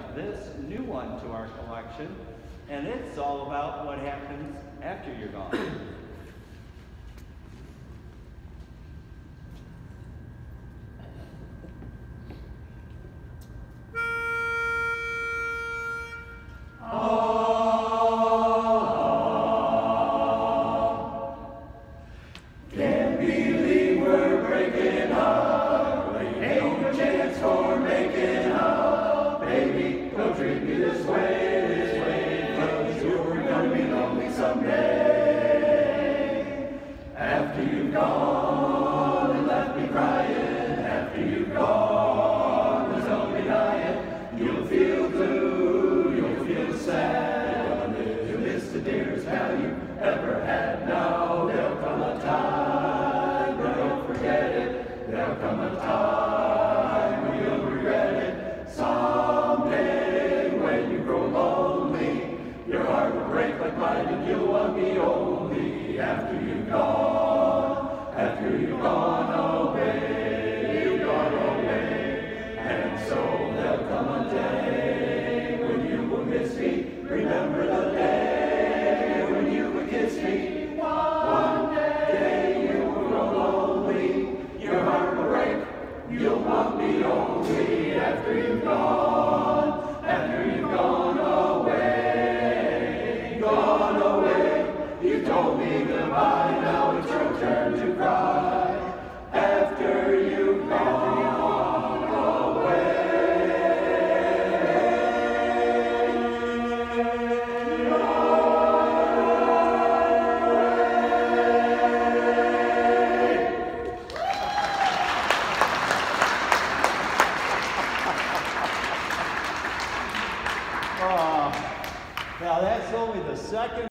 this new one to our collection, and it's all about what happens after you're gone. After you've gone and left me crying, after you've gone, there's no denying. You'll feel blue, you'll feel sad, you'll miss the dearest pal you ever had. Now there'll come a time, but don't forget it. There'll come a time when you'll regret it. Someday when you grow lonely, your heart will break like mine and you'll want me only. After you've gone, after you've gone away, you've gone away. And so there'll come a day when you will miss me. Remember the day when you would kiss me. One day you will grow lonely, your heart will break, you'll want me only. After you've gone, after you've gone away, gone away. You told me goodbye, now it's your turn to cry. After you've gone away. Now that's only the second